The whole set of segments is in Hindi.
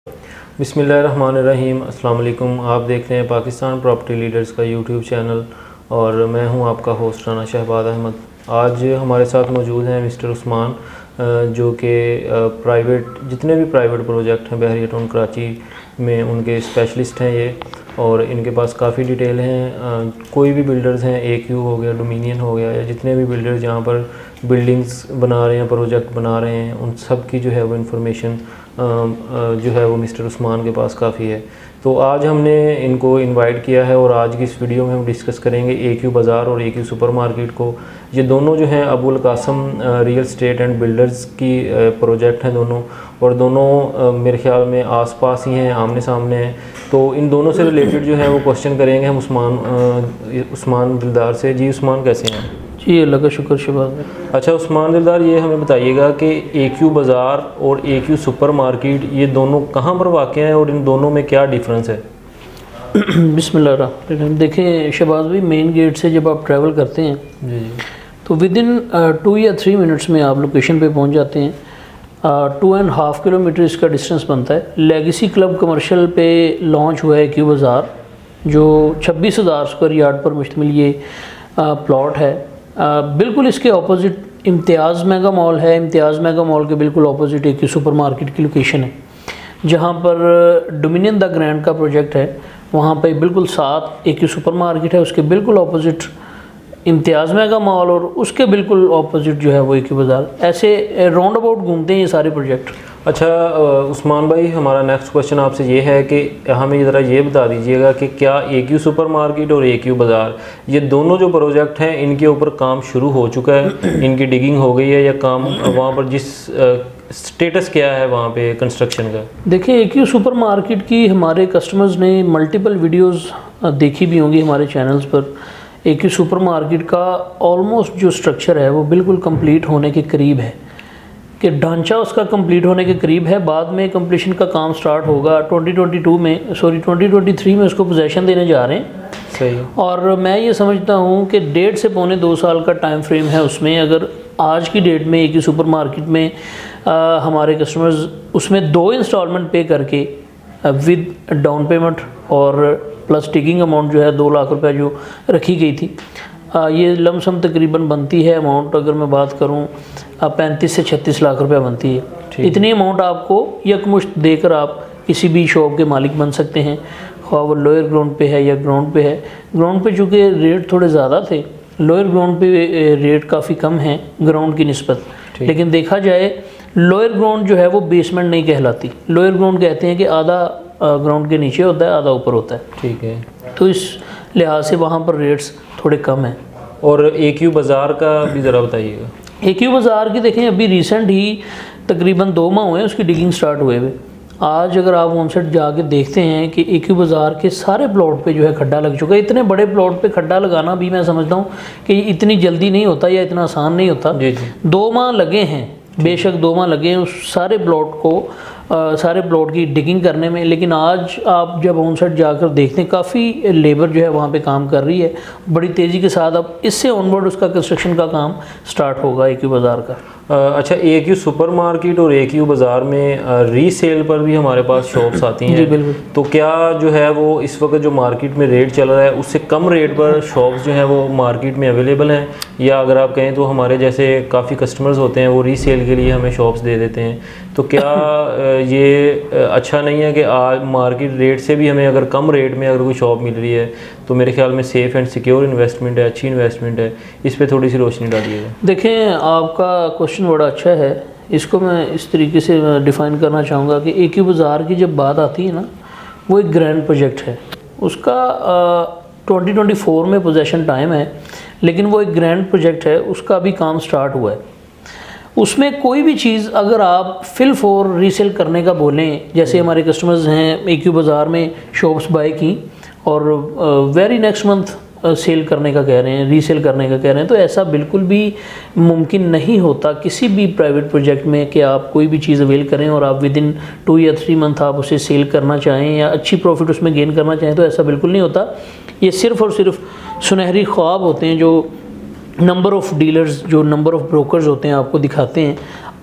बिस्मिल्लाहिर्रहमानिर्रहीम। अस्सलाम वालेकुम। आप देख रहे हैं पाकिस्तान प्रॉपर्टी लीडर्स का यूट्यूब चैनल और मैं हूं आपका होस्ट राना शहबाद अहमद। आज हमारे साथ मौजूद हैं मिस्टर उस्मान, जो कि जितने भी प्राइवेट प्रोजेक्ट हैं बहरिया टाउन कराची में उनके स्पेशलिस्ट हैं ये, और इनके पास काफ़ी डिटेल हैं। कोई भी बिल्डर्स हैं, AQ हो गया, डोमिनियन हो गया, या जितने भी बिल्डर्स जहाँ पर बिल्डिंग्स बना रहे हैं, प्रोजेक्ट बना रहे हैं, उन सब की जो है वो इन्फॉर्मेशन जो है वो मिस्टर उस्मान के पास काफ़ी है। तो आज हमने इनको इनवाइट किया है और आज की इस वीडियो में हम डिस्कस करेंगे AQ बाज़ार और AQ सुपरमार्केट को। ये दोनों जो हैं Abul Qasim real estate and builders की प्रोजेक्ट हैं दोनों, और दोनों मेरे ख्याल में आसपास ही हैं, आमने सामने हैं। तो इन दोनों से रिलेटेड जो है वो क्वेश्चन करेंगे हम उस्मान दिलदार से। जी उस्मान, कैसे हैं? जी अल्लाह का शुक्र शबाद। अच्छा उस्मान दिलदार, ये हमें बताइएगा कि AQ बाज़ार और AQ सुपरमार्केट ये दोनों कहाँ पर वाक़ हैं और इन दोनों में क्या डिफरेंस है? बिस्मिल्लाह। देखें शहबाज भाई, मेन गेट से जब आप ट्रैवल करते हैं जी तो विदिन 2 या 3 मिनट्स में आप लोकेशन पे पहुंच जाते हैं। 2.5 किलोमीटर इसका डिस्टेंस बनता है। लेगेसी क्लब कमर्शियल पे लॉन्च हुआ है AQ बाज़ार, जो 26,000 स्क्वायर यार्ड पर मुश्तमिल ये प्लॉट है। बिल्कुल इसके ऑपोजिट इम्तियाज़ मेगा मॉल है। इम्तियाज़ मेगा मॉल के बिल्कुल ऑपोजिट AQ सुपरमार्केट की लोकेशन है, जहाँ पर डोमिनियन द ग्रैंड का प्रोजेक्ट है। वहाँ पे बिल्कुल साथ AQ सुपरमार्केट है, उसके बिल्कुल ऑपोजिट इम्तियाज़ मेगा मॉल, और उसके बिल्कुल ऑपोजिट जो है वो AQ बाज़ार। ऐसे राउंड अबाउट घूमते हैं ये सारे प्रोजेक्ट। अच्छा उस्मान भाई, हमारा नेक्स्ट क्वेश्चन आपसे ये है कि हमें ज़रा ये बता दीजिएगा कि क्या AQ सुपरमार्केट और AQ बाज़ार ये दोनों जो प्रोजेक्ट हैं इनके ऊपर काम शुरू हो चुका है, इनकी डिगिंग हो गई है, या काम वहाँ पर जिस स्टेटस क्या है वहाँ पे कंस्ट्रक्शन का? देखिए AQ सुपरमार्केट की हमारे कस्टमर्स ने मल्टीपल वीडियोज़ देखी भी होंगी हमारे चैनल्स पर। AQ सुपरमार्केट का ऑलमोस्ट जो स्ट्रक्चर है वो बिल्कुल कंप्लीट होने के करीब है, कि ढांचा उसका कंप्लीट होने के करीब है। बाद में कंप्लीशन का काम स्टार्ट होगा 2023 में उसको पोजेसन देने जा रहे हैं। सही। और मैं ये समझता हूँ कि 1.5 से पौने 2 साल का टाइम फ्रेम है उसमें। अगर आज की डेट में AQ सुपरमार्केट में हमारे कस्टमर्स उसमें 2 इंस्टॉलमेंट पे करके विद डाउन पेमेंट और प्लस टिकिंग अमाउंट जो है 2 लाख रुपए जो रखी गई थी, ये लमसम तकरीबन बनती है अमाउंट, अगर मैं बात करूं 35 से 36 लाख रुपए बनती है। इतनी अमाउंट आपको यकमुश्त देकर आप किसी भी शॉप के मालिक बन सकते हैं, ख्वाह वो लोअर ग्राउंड पे है या ग्राउंड पे है। ग्राउंड पे चूँकि रेट थोड़े ज़्यादा थे, लोअर ग्राउंड पे रेट काफ़ी कम है ग्राउंड की निस्बत। लेकिन देखा जाए लोअर ग्राउंड जो है वो बेसमेंट नहीं कहलाती। लोअर ग्राउंड कहते हैं कि आधा ग्राउंड के नीचे होता है, आधा ऊपर होता है। ठीक है। तो इस लिहाज से वहाँ पर रेट्स थोड़े कम हैं। और AQ बाज़ार का भी ज़रा बताइएगा। AQ बाज़ार की देखें, अभी रिसेंट ही तकरीबन 2 माह हुए हैं उसकी डिगिंग स्टार्ट हुए हुए। आज अगर आप होमसेट जाके देखते हैं कि AQ बाज़ार के सारे प्लॉट पे जो है खड्डा लग चुका है। इतने बड़े प्लॉट पे खड्डा लगाना भी मैं समझता हूँ कि इतनी जल्दी नहीं होता या इतना आसान नहीं होता। 2 माह लगे हैं, बेशक 2 माह लगे हैं उस सारे प्लॉट को सारे प्लॉट की डिगिंग करने में। लेकिन आज आप जब ऑनसाइट जाकर देखते हैं काफ़ी लेबर जो है वहाँ पे काम कर रही है बड़ी तेज़ी के साथ। अब इससे ऑनवर्ड उसका कंस्ट्रक्शन का काम स्टार्ट होगा AQ बाज़ार का। अच्छा, AQ सुपरमार्केट और AQ बाज़ार में रीसेल पर भी हमारे पास शॉप्स आती हैं। जी बिल्कुल। तो क्या जो है वो इस वक्त जो मार्केट में रेट चल रहा है उससे कम रेट पर शॉप्स जो हैं वो मार्केट में अवेलेबल हैं, या अगर आप कहें तो हमारे जैसे काफ़ी कस्टमर्स होते हैं वो रीसेल के लिए हमें शॉप्स दे देते हैं? तो क्या ये अच्छा नहीं है कि आज मार्केट रेट से भी हमें अगर कम रेट में अगर कोई शॉप मिल रही है तो मेरे ख्याल में सेफ़ एंड सिक्योर इन्वेस्टमेंट है, अच्छी इन्वेस्टमेंट है। इस पर थोड़ी सी रोशनी डालिएगा। देखें, आपका क्वेश्चन बड़ा अच्छा है। इसको मैं इस तरीके से डिफ़ाइन करना चाहूँगा कि AQ बाज़ार की जब बात आती है ना, वो एक ग्रैंड प्रोजेक्ट है। उसका 2024 में पोजेसन टाइम है, लेकिन वो एक ग्रैंड प्रोजेक्ट है, उसका अभी काम स्टार्ट हुआ है। उसमें कोई भी चीज़ अगर आप फिल फॉर रीसेल करने का बोलें, जैसे हमारे कस्टमर्स हैं AQ बाज़ार में शॉप्स बाय की और वेरी नेक्स्ट मंथ सेल करने का कह रहे हैं, रीसेल करने का कह रहे हैं, तो ऐसा बिल्कुल भी मुमकिन नहीं होता किसी भी प्राइवेट प्रोजेक्ट में कि आप कोई भी चीज़ अवेल करें और आप विद इन 2 या 3 मंथ आप उसे सेल करना चाहें या अच्छी प्रॉफिट उसमें गेन करना चाहें, तो ऐसा बिल्कुल नहीं होता। ये सिर्फ़ और सिर्फ सुनहरी ख्वाब होते हैं जो नंबर ऑफ़ डीलर्स, जो नंबर ऑफ़ ब्रोकर्स होते हैं आपको दिखाते हैं।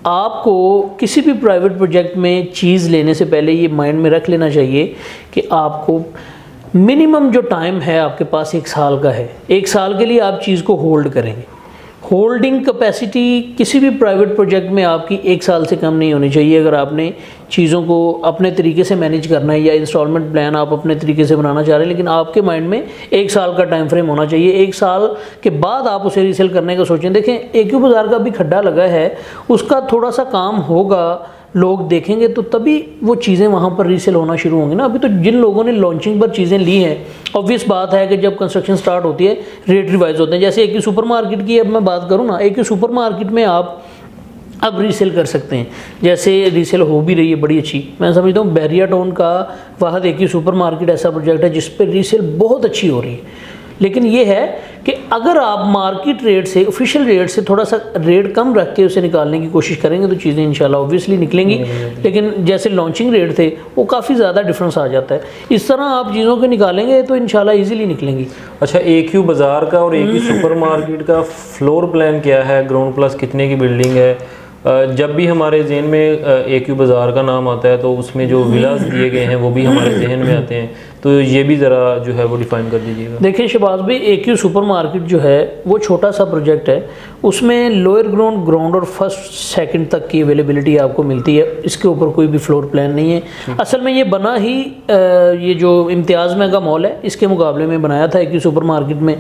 आपको किसी भी प्राइवेट प्रोजेक्ट में चीज़ लेने से पहले ये माइंड में रख लेना चाहिए कि आपको मिनिमम जो टाइम है आपके पास 1 साल का है। 1 साल के लिए आप चीज़ को होल्ड करेंगे। होल्डिंग कैपेसिटी किसी भी प्राइवेट प्रोजेक्ट में आपकी 1 साल से कम नहीं होनी चाहिए। अगर आपने चीज़ों को अपने तरीके से मैनेज करना है या इंस्टॉलमेंट प्लान आप अपने तरीके से बनाना चाह रहे हैं, लेकिन आपके माइंड में 1 साल का टाइम फ्रेम होना चाहिए। 1 साल के बाद आप उसे रीसेल करने का सोचें। देखें, एक्यू बाज़ार का भी खड्डा लगा है, उसका थोड़ा सा काम होगा, लोग देखेंगे तो तभी वो चीज़ें वहाँ पर रीसेल होना शुरू होंगी ना। अभी तो जिन लोगों ने लॉन्चिंग पर चीज़ें ली हैं, ऑब्वियस बात है कि जब कंस्ट्रक्शन स्टार्ट होती है रेट रिवाइज होते हैं। जैसे एक ही सुपर मार्केट की अब मैं बात करूँ ना, एक ही सुपर मार्केट में आप अब रीसेल कर सकते हैं, जैसे रीसेल हो भी रही है बड़ी अच्छी। मैं समझता हूँ बैरिया टाउन का वाहद एक ही सुपर मार्केट ऐसा प्रोजेक्ट है जिस पर रीसेल बहुत अच्छी हो रही है। लेकिन ये है कि अगर आप मार्केट रेट से, ऑफिशियल रेट से थोड़ा सा रेट कम रख के उसे निकालने की कोशिश करेंगे तो चीज़ें इंशाल्लाह ऑब्वियसली निकलेंगी। लेकिन जैसे लॉन्चिंग रेट थे वो काफ़ी ज़्यादा डिफरेंस आ जाता है। इस तरह आप चीज़ों को निकालेंगे तो इंशाल्लाह इजीली निकलेंगी। अच्छा, एक्यू बाज़ार का और एक्यू सुपर मार्केट का फ्लोर प्लान क्या है? ग्राउंड प्लस कितने की बिल्डिंग है? जब भी हमारे जहन में एक्यू बाज़ार का नाम आता है तो उसमें जो विलास दिए गए हैं वो भी हमारे जहन में आते हैं, तो ये भी ज़रा जो है वो डिफ़ाइन कर दीजिएगा। देखिए शहबाज भाई, एक्यू सुपर मार्केट जो है वो छोटा सा प्रोजेक्ट है, उसमें लोअर ग्राउंड, ग्राउंड और फर्स्ट सेकंड तक की अवेलेबिलिटी आपको मिलती है। इसके ऊपर कोई भी फ्लोर प्लान नहीं है। असल में ये बना ही ये जो इम्तियाज़ मेगा मॉल है इसके मुकाबले में बनाया था एक्यू सुपर मार्केट में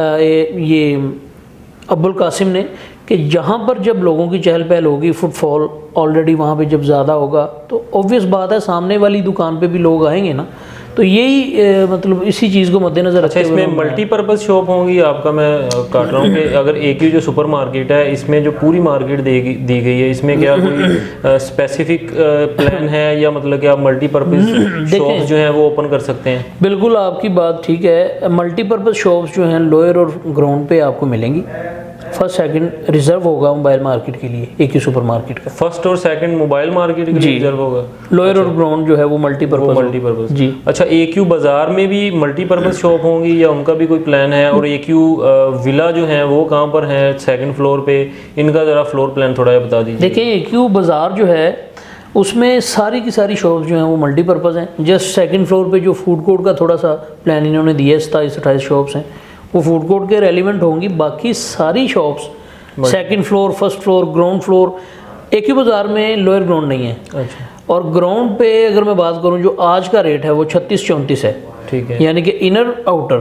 ये अब्दुल कासिम ने, कि जहाँ पर जब लोगों की चहल पहल होगी, फुटफॉल ऑलरेडी वहाँ पे जब ज़्यादा होगा तो ऑब्वियस बात है सामने वाली दुकान पे भी लोग आएंगे ना। तो यही मतलब इसी चीज़ को मद्देनजर रखते हुए इसमें मल्टीपर्पज़ शॉप होंगी आपका। मैं काट रहा हूँ कि अगर एक ही जो सुपर मार्केट है इसमें जो पूरी मार्केट दी गई है, इसमें क्या कोई स्पेसिफिक प्लान है या मतलब कि आप मल्टीपर्पज़ शॉप्स जो हैं वो ओपन कर सकते हैं? बिल्कुल आपकी बात ठीक है। मल्टीपर्पज़ शॉप्स जो हैं लोअर और ग्राउंड पे आपको मिलेंगी। फर्स्ट सेकंड रिजर्व होगा मोबाइल मार्केट के लिए, एक ही सुपर मार्केट का फर्स्ट और सेकंड मोबाइल मार्केट के लिए रिजर्व होगा। लोअर और ग्राउंड जो है वो मल्टीपर्पज़ जी। अच्छा, एक्यू बाज़ार में भी मल्टीपर्पज़ शॉप होंगी या उनका भी कोई प्लान है? और एक्यू विला जो है वो कहाँ पर है? सेकंड फ्लोर पे, इनका ज़रा फ्लोर प्लान थोड़ा बता दीजिए। देखिए, एक्यू बाज़ार जो है उसमें सारी की सारी शॉप्स जो हैं वो मल्टीपर्पज़ हैं। जस्ट सेकंड फ्लोर पे जो फूड कोर्ट का थोड़ा सा प्लान इन्होंने दिया है, 27-28 शॉप्स हैं, वो फूड कोर्ट के रेलिवेंट होंगी। बाकी सारी shops second floor, first floor, ground floor, AQ बाज़ार में लोअर ग्राउंड नहीं है। अच्छा। और ग्राउंड पे अगर मैं बात करूं, जो आज का रेट है वो 36-34 है। ठीक है, यानी कि इनर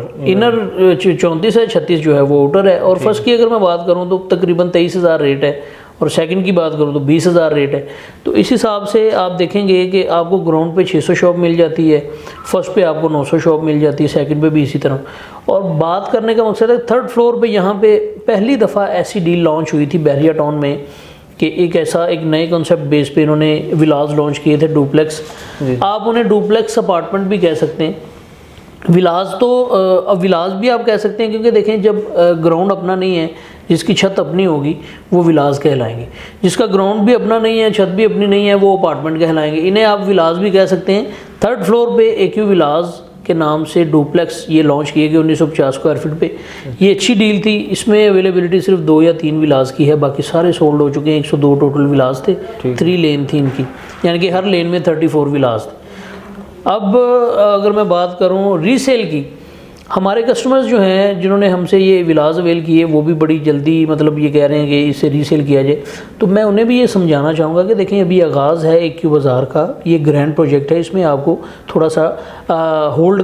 34 है, 36 जो है वो आउटर है। और फर्स्ट की अगर मैं बात करूं तो तकरीबन 23,000 रेट है, और सेकंड की बात करूं तो 20,000 रेट है। तो इस हिसाब से आप देखेंगे कि आपको ग्राउंड पे 600 शॉप मिल जाती है, फर्स्ट पे आपको 900 शॉप मिल जाती है, सेकंड पे भी इसी तरह। और बात करने का मकसद है थर्ड फ्लोर पे यहाँ पे पहली दफ़ा ऐसी डील लॉन्च हुई थी बैरिया टाउन में कि एक नए कॉन्सेप्ट बेस पे इन्होंने विलास लॉन्च किए थे, डुप्लेक्स। आप उन्हें डुप्लेक्स अपार्टमेंट भी कह सकते हैं, विलास तो अब विलास भी आप कह सकते हैं, क्योंकि देखें जब ग्राउंड अपना नहीं है, जिसकी छत अपनी होगी वो विलास कहलाएंगे, जिसका ग्राउंड भी अपना नहीं है, छत भी अपनी नहीं है, वो अपार्टमेंट कहलाएंगे। इन्हें आप विलास भी कह सकते हैं। थर्ड फ्लोर पे एक्यू विलास के नाम से डुप्लेक्स ये लॉन्च किए गए 1950 स्क्वायर फीट पे। ये अच्छी डील थी। इसमें अवेलेबिलिटी सिर्फ 2 या 3 विलास की है, बाकी सारे सोल्ड हो चुके हैं। 102 टोटल विलास थे, 3 लेन थी इनकी, यानी कि हर लेन में 34 विलास थे। अब अगर मैं बात करूं रीसेल की, हमारे कस्टमर्स जो हैं जिन्होंने हमसे ये विलास अवेल किए वो भी बड़ी जल्दी मतलब ये कह रहे हैं कि इसे रीसेल किया जाए। तो मैं उन्हें भी ये समझाना चाहूँगा कि देखें अभी आगाज़ है एक्यू बाज़ार का, ये ग्रैंड प्रोजेक्ट है, इसमें आपको थोड़ा सा होल्ड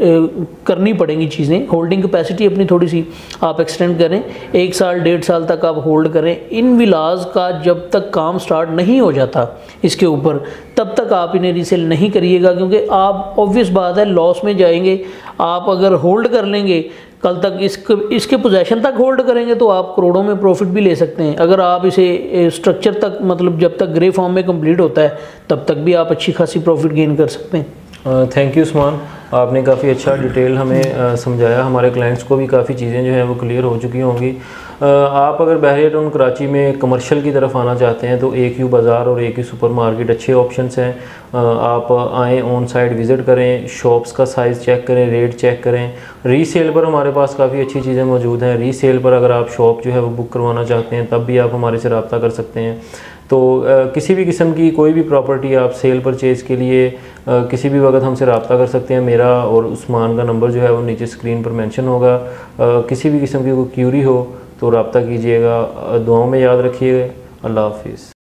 करनी पड़ेंगी चीज़ें। होल्डिंग कैपेसिटी अपनी थोड़ी सी आप एक्सटेंड करें, 1 साल 1.5 साल तक आप होल्ड करें। इन विलास का जब तक काम स्टार्ट नहीं हो जाता इसके ऊपर, तब तक आप इन्हें रीसेल नहीं करिएगा, क्योंकि आप ऑब्वियस बात है लॉस में जाएंगे। आप अगर होल्ड कर लेंगे, कल तक इसके पोजेशन तक होल्ड करेंगे तो आप करोड़ों में प्रॉफिट भी ले सकते हैं। अगर आप इसे स्ट्रक्चर तक मतलब जब तक ग्रे फॉर्म में कंप्लीट होता है तब तक भी आप अच्छी खासी प्रॉफिट गेन कर सकते हैं। थैंक यू उस्मान, आपने काफ़ी अच्छा डिटेल हमें समझाया। हमारे क्लाइंट्स को भी काफ़ी चीज़ें जो हैं वो क्लियर हो चुकी होंगी। आप अगर बैरिया टाउन कराची में कमर्शियल की तरफ आना चाहते हैं तो एक्यू बाज़ार और एक्यू सुपर मार्केट अच्छे ऑप्शंस हैं। आप आएँ, ऑन साइट विज़िट करें, शॉप्स का साइज़ चेक करें, रेट चेक करें। रीसेल पर हमारे पास काफ़ी अच्छी चीज़ें मौजूद हैं। रीसेल पर अगर आप शॉप जो है वो बुक करवाना चाहते हैं तब भी आप हमारे से रब्ता कर सकते हैं। तो किसी भी किस्म की कोई भी प्रॉपर्टी आप सेल परचेज़ के लिए किसी भी वक्त हमसे रब्ता कर सकते हैं। मेरा और उस्मान का नंबर जो है वो नीचे स्क्रीन पर मेंशन होगा। किसी भी किस्म की कोई क्यूरी हो तो रब्ता कीजिएगा। दुआओं में याद रखिएगा। अल्लाह हाफिज़।